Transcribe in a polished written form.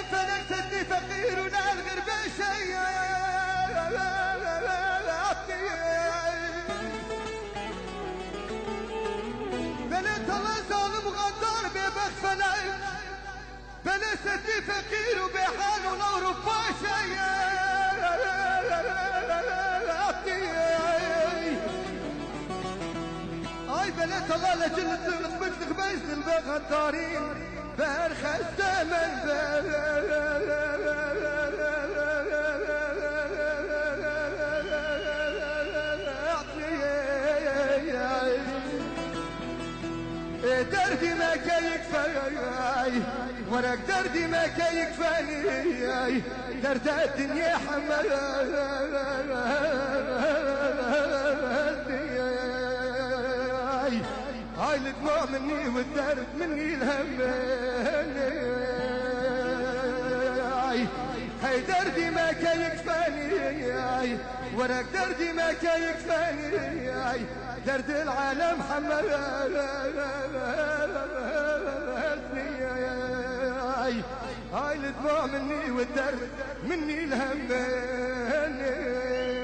فلكتني فقير ونال غير بشي بنت الله ظالم غدار ببخفناي بلستني فقير وبحال ونور باشي اي بنت الله لجل الظلم مثلك بيزن البغدارين بارخ الزمن دردي ما كان يكفاني ورق دردي ما كان يكفاني درد الدنيا حمل هاي الدموع مني والدرد مني الهم هاي دردي ما كان يكفاني ورق دردي ما كان يكفاني درد العالم حمل هاي الدموع مني والدرد مني الهم